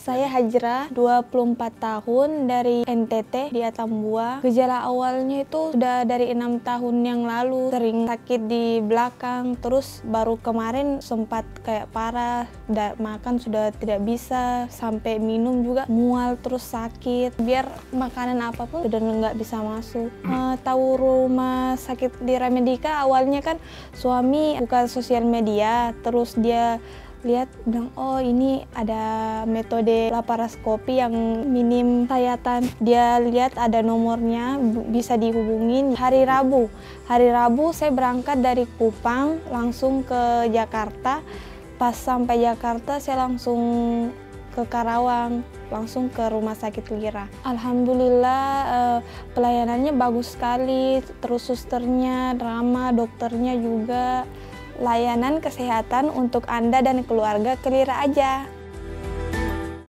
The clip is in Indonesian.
Saya Hajrah, 24 tahun dari NTT di Atambua. Gejala awalnya itu sudah dari 6 tahun yang lalu, sering sakit di belakang, terus baru kemarin sempat kayak parah, makan sudah tidak bisa, sampai minum juga mual terus sakit. Biar makanan apapun sudah nggak bisa masuk. Tahu rumah sakit di Ramedika awalnya kan suami buka sosial media, terus dia lihat bilang, oh ini ada metode laparoskopi yang minim sayatan. Dia lihat ada nomornya, bisa dihubungin. Hari Rabu saya berangkat dari Kupang langsung ke Jakarta. Pas sampai Jakarta saya langsung ke Karawang, langsung ke Rumah Sakit Lira. Alhamdulillah pelayanannya bagus sekali, terus susternya ramah, dokternya juga. Layanan kesehatan untuk Anda dan keluarga ke Lira aja.